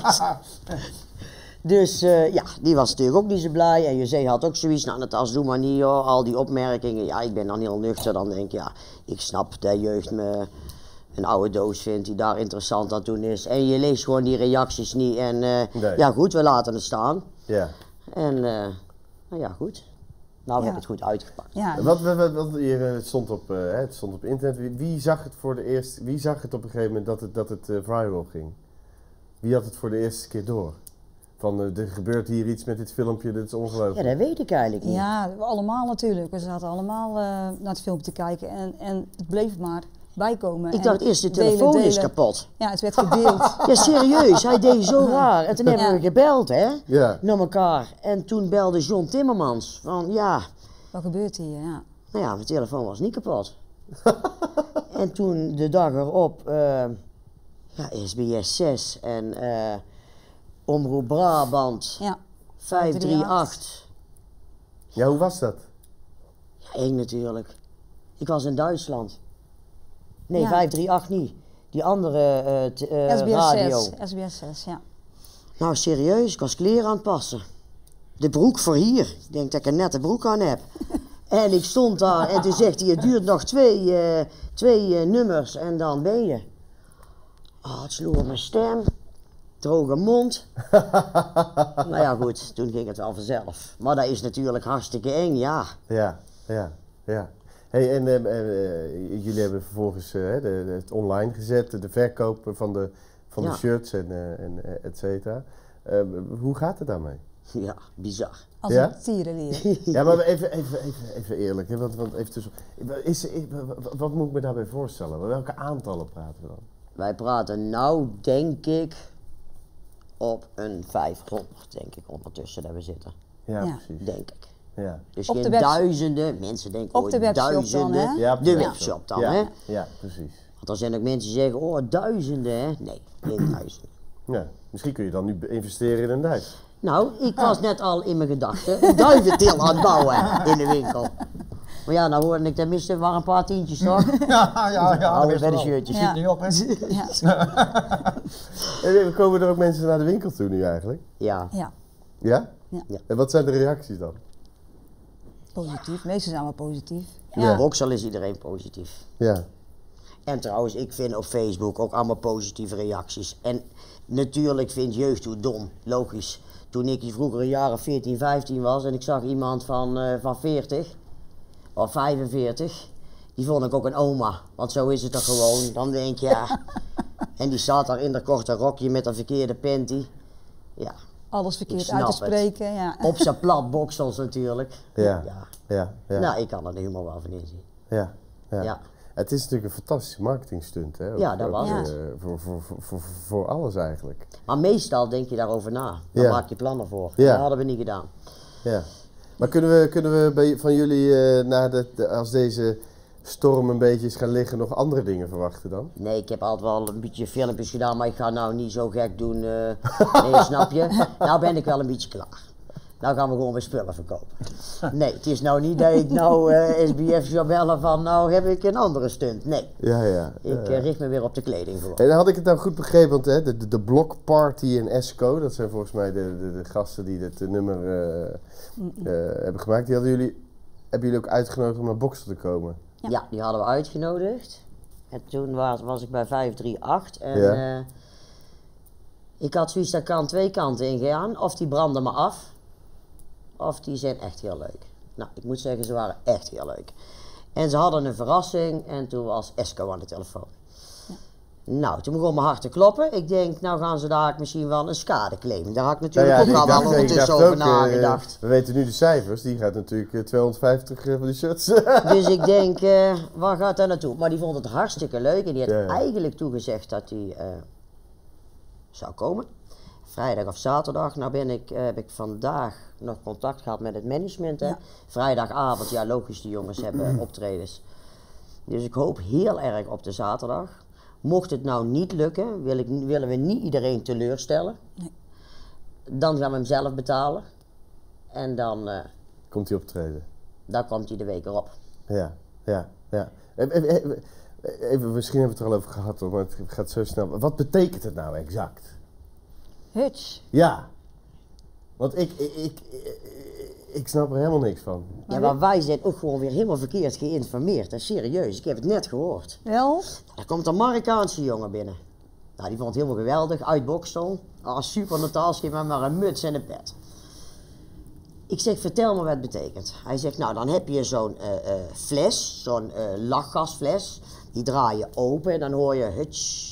Dus uh, ja, die was natuurlijk ook niet zo blij. En José had ook zoiets, nou Natas, doe maar niet joh, al die opmerkingen. Ja, ik ben dan heel nuchter, dan denk ik, ja, ik snap dat jeugd me een oude doos vindt die daar interessant aan doen is. En je leest gewoon die reacties niet en uh, Nee. ja goed, we laten het staan. Ja. En uh, nou ja, goed. Nou, we Ja. hebben het goed uitgepakt. Ja, Wat, wat, wat, wat hier, eh, het, stond op, uh, het stond op internet. Wie, wie zag het voor de eerste, wie zag het op een gegeven moment dat het, dat het uh, viral ging? Wie had het voor de eerste keer door? Van, uh, er gebeurt hier iets met dit filmpje, dit is ongelooflijk. Ja, dat weet ik eigenlijk niet. ja, we allemaal natuurlijk. We zaten allemaal uh, naar het filmpje te kijken en, en het bleef maar bijkomen. Ik En dacht eerst, de delen, telefoon is delen. kapot. Ja, het werd gedeeld. Ja, serieus, hij deed zo raar. En toen hebben Ja. we gebeld, hè, Ja. naar elkaar. En toen belde John Timmermans van, ja, Wat gebeurt hier? Ja. nou ja, mijn telefoon was niet kapot. En toen de dag erop, uh, ja, S B S zes en uh, Omroep Brabant, Ja. vijf drie acht. Ja, hoe was dat? Ja, ik natuurlijk. Ik was in Duitsland. Nee, Ja. vijf drie acht niet. Die andere uh, t- uh, S B S radio. zes. S B S zes, ja. Nou, serieus, ik was kleren aan het passen. De broek voor hier. Ik denk dat ik een nette broek aan heb. En ik stond daar en toen zegt hij, het duurt nog twee, uh, twee uh, nummers en dan ben je. Oh, het sloeg op mijn stem. Droge mond. Nou ja, goed, toen ging het al vanzelf. Maar dat is natuurlijk hartstikke eng, ja. Ja, ja, ja. Hey, en uh, uh, jullie hebben vervolgens uh, de, de, het online gezet, de verkoop van de, van Ja. de shirts en, uh, en uh, et cetera. Uh, hoe gaat het daarmee? Ja, bizar. Als Ja? een tierenlier. Ja, maar even, even, even, even eerlijk, hè, want, want even tussen, is, is, wat moet ik me daarbij voorstellen? Welke aantallen praten we dan? Wij praten nou, denk ik, op een vijfhonderd, denk ik, ondertussen dat we zitten. Ja, Ja. precies. Denk ik. Ja. Dus Op de geen webs- duizenden, mensen denken Op ooit de webshop dan, duizenden. hè? Ja, De ja. webshop dan, ja. hè? Ja, precies. Want er zijn ook mensen die zeggen, oh duizenden, hè? Nee, geen duizenden. Ja, misschien kun je dan nu investeren in een duif. Nou, ik was net al in mijn gedachten een duiventil aan het bouwen in de winkel. Maar ja, nou hoorde ik tenminste maar een paar tientjes toch? Ja, ja, ja. Houden bij de shirtjes. Ja. Ziet niet op, hè? En komen er ook mensen naar de winkel toe nu eigenlijk? Ja. Ja, Ja? Ja. En wat zijn de reacties dan? positief. Meestal zijn we positief. Ja. Ook al is iedereen positief. Ja. En trouwens, ik vind op Facebook ook allemaal positieve reacties. En natuurlijk vindt jeugd hoe dom, logisch. Toen ik vroeger een jaar of veertien, vijftien was en ik zag iemand van, uh, van veertig of vijfenveertig, die vond ik ook een oma. Want zo is het toch gewoon. Dan denk je, ja. En die staat daar in dat korte rokje met een verkeerde panty. Ja. Alles Ik verkeerd snap uit te spreken. Ja. Op zijn plat boksels natuurlijk. Ja. Ja. Ja. Ja. Nou, ik kan er helemaal wel van inzien. Ja. Ja. Ja. Het is natuurlijk een fantastische marketingstunt, hè? Ook- Ja, dat was ook, het. eh, voor, voor, voor, voor, voor alles eigenlijk. Maar meestal denk je daarover na. Dan Ja. maak je plannen voor. Ja. Dat hadden we niet gedaan. Ja. Maar kunnen we, kunnen we bij, van jullie, uh, na de, de, als deze storm een beetje is gaan liggen, nog andere dingen verwachten dan? Nee, ik heb altijd wel een beetje filmpjes gedaan, maar ik ga nou niet zo gek doen. Uh, nee, snap je? Nou ben ik wel een beetje klaar. Nou gaan we gewoon weer spullen verkopen. Nee, het is nou niet dat ik nou uh, S B F zou bellen van nou heb ik een andere stunt. Nee, Ja, ja. ik uh, richt me weer op de kleding gewoon. En dan had ik het nou goed begrepen, want hè, de, de, de Block Party en Esco, dat zijn volgens mij de, de, de gasten die dit nummer uh, uh, hebben gemaakt. Die hadden jullie, hebben jullie ook uitgenodigd om naar Boksel te komen? Ja. ja, die hadden we uitgenodigd. En toen was, was ik bij vijf drie acht en Ja. uh, ik had zoiets, daar kan twee kanten in gaan. Of die branden me af, of die zijn echt heel leuk. Nou, ik moet zeggen, ze waren echt heel leuk. En ze hadden een verrassing en toen was Esco aan de telefoon. Ja. Nou, toen begon mijn hart te kloppen. Ik denk, nou gaan ze daar misschien wel een schadeclaim. Daar had ik natuurlijk Nou ja, ook al ik wel dacht- ik ondertussen dacht over ook, uh, nagedacht. we weten nu de cijfers, die gaat natuurlijk uh, tweehonderdvijftig van die shirts. Dus ik denk, uh, waar gaat dat naartoe? Maar die vond het hartstikke leuk en die had Ja, ja. eigenlijk toegezegd dat hij uh, zou komen. Vrijdag of zaterdag. Nou ben ik, uh, heb ik vandaag nog contact gehad met het management. Hè. Ja. Vrijdagavond, ja logisch, die jongens hebben optredens. Dus ik hoop heel erg op de zaterdag. Mocht het nou niet lukken, wil ik, willen we niet iedereen teleurstellen. Nee. Dan gaan we hem zelf betalen. En dan, uh, Komt hij optreden? dan komt hij de week erop. Ja, ja, ja. Even, even, even, misschien hebben we het er al over gehad, hoor, maar het gaat zo snel. Wat betekent het nou exact? Hutch. Ja. Want ik, ik, ik, ik, ik snap er helemaal niks van. Ja, maar wij zijn ook gewoon weer helemaal verkeerd geïnformeerd. Dat is serieus, ik heb het net gehoord. Wel? Er komt een Marokkaanse jongen binnen. Nou, die vond het helemaal geweldig, uit Boksel. Ah, super notaalschip, maar maar een muts en een pet. Ik zeg, vertel me wat het betekent. Hij zegt, nou dan heb je zo'n uh, uh, fles, zo'n uh, lachgasfles. Die draai je open en dan hoor je hutsch.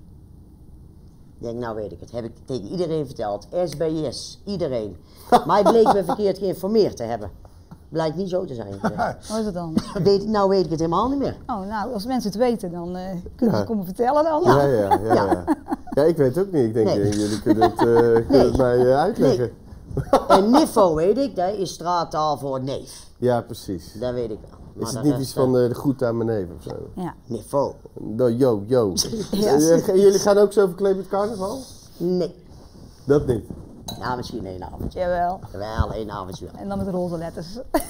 Ik denk, nou weet ik het. Heb ik tegen iedereen verteld. S B S, iedereen. Maar hij bleek me verkeerd geïnformeerd te hebben. Blijkt niet zo te zijn. Hoe is het dan? Weet, nou weet ik het helemaal niet meer. Oh, nou, als mensen het weten, dan uh, kunnen Ja. ze komen vertellen dan. Ja, ja, ja. Ja, ja. Ja, ik weet het ook niet. Ik denk, Nee. eh, jullie kunnen het, uh, kunnen Nee. het mij uh, uitleggen. En N I F O weet ik, dat is straattaal voor neef. Ja, precies. Dat weet ik wel. Maar Is het de niet rest, iets van uh, de groet aan mijn neef of zo? Ja. N I F O? No, yo, yo. Ja. Uh, jullie gaan ook zo verkleed met carnaval? Nee. Dat niet. Ja, misschien één avondje. Jawel. Wel, één avondje wel. En dan met roze letters.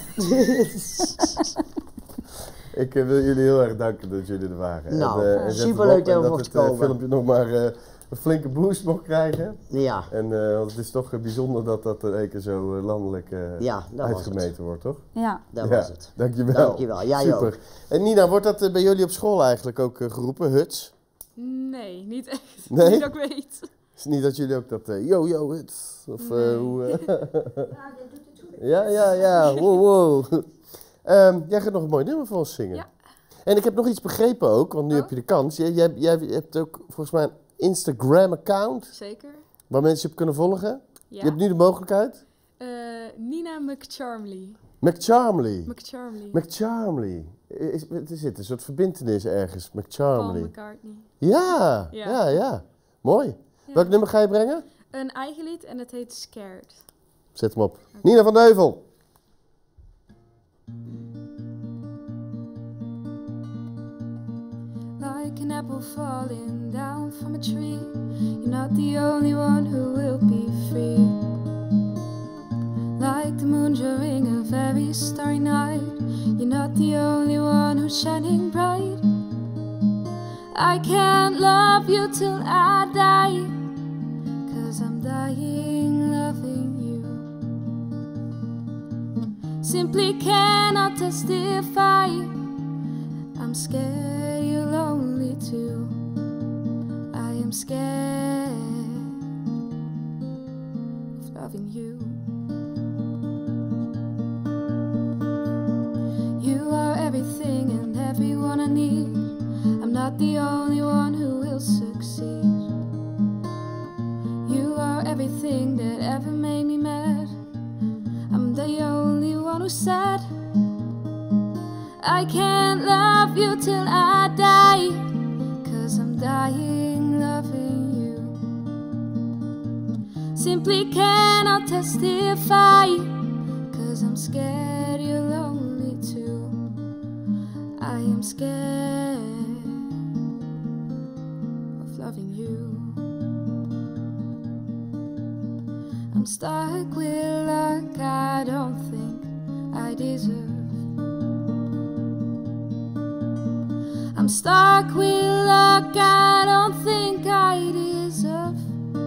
Ik uh, wil jullie heel erg danken dat jullie er waren. Nou, en, uh, en zet superleuk hem op dat we en mochten dat het uh, komen. filmpje nog maar uh, een flinke boost mocht krijgen. Ja, En uh, want het is toch uh, bijzonder dat dat in één keer zo uh, landelijk uh, Ja, dat was uitgemeten wordt, toch? Ja. dat Ja, was het. Dankjewel. Dankjewel, jij Super. ook. En Nina, wordt dat uh, bij jullie op school eigenlijk ook uh, geroepen, huts? Nee, niet echt. Nee? Niet dat ik weet. Is het niet dat jullie ook dat uh, yo, yo, huts? Of uh, Nee. hoe... Uh, ja, ja, ja, wow, wow. Um, jij gaat nog een mooi nummer voor ons zingen. Ja. En ik heb nog iets begrepen ook, want nu Oh. heb je de kans. Jij, jij, jij hebt ook volgens mij een Instagram-account Zeker. waar mensen je op kunnen volgen. Ja. Je hebt nu de mogelijkheid. Eh, Nina McCharmley. McCharmley. McCharmley. McCharmley. Is, er zit een soort verbintenis ergens. Paul McCharmley. McCartney. Ja, ja, Ja. ja. Mooi. Ja. Welk nummer ga je brengen? Een eigen lied en het heet Scared. Zet hem op. Nina van de Heuvel. Like like an apple falling down from a tree. You're not the only one who will be free. Like the moon during a very starry night, you're not the only one who's shining bright. I can't love you till I die, 'cause I'm dying loving you. Simply cannot testify, I'm scared you're lonely too. I am scared of loving you. You are everything and everyone I need. I'm not the only one who will succeed. You are everything that ever made me mad. I'm the only one who said I can't love you till I die, 'cause I'm dying loving you. Simply cannot testify, 'cause I'm scared you're lonely too. I am scared of loving you. I'm stuck with luck I don't think I deserve. I'm stuck with luck I don't think I deserve.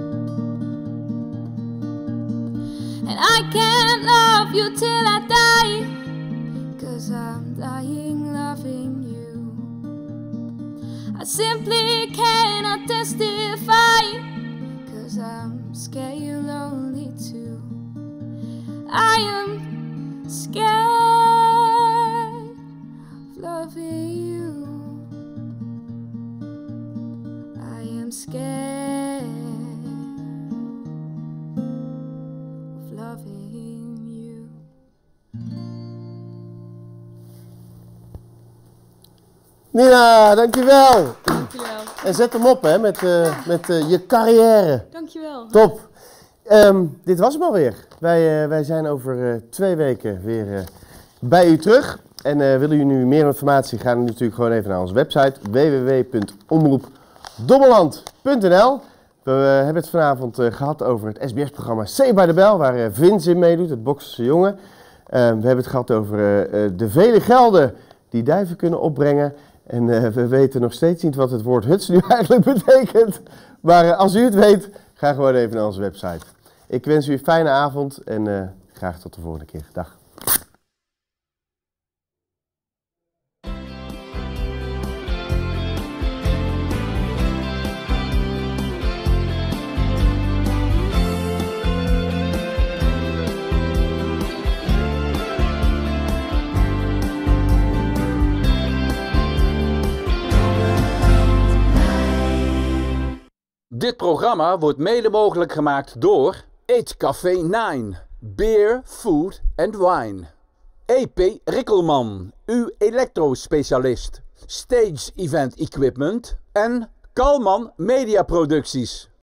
And I can't love you till I die, 'cause I'm dying loving you. I simply cannot testify, 'cause I'm scared you're lonely too. I am scared of loving you. I am scared of loving you. Nina, dankjewel. Dankjewel. En zet hem op hè, met, uh, met uh, je carrière. Dankjewel. Top. Um, dit was hem alweer. Wij, uh, wij zijn over uh, twee weken weer uh, bij u terug. En uh, willen jullie nu meer informatie, ga natuurlijk gewoon even naar onze website w w w punt omroep dommeland punt n l. We uh, hebben het vanavond uh, gehad over het S B S-programma Saved by the Bell, waar uh, Vince in meedoet, het Bokserse jongen. Uh, we hebben het gehad over uh, uh, de vele gelden die duiven kunnen opbrengen. En uh, we weten nog steeds niet wat het woord huts nu eigenlijk betekent. Maar uh, als u het weet, ga gewoon even naar onze website. Ik wens u een fijne avond en uh, graag tot de volgende keer. Dag. Dit programma wordt mede mogelijk gemaakt door Eetcafé nine, Beer, Food and Wine. E P Rikkelman, uw elektrospecialist. Stage Event Equipment en Kalman Media Producties.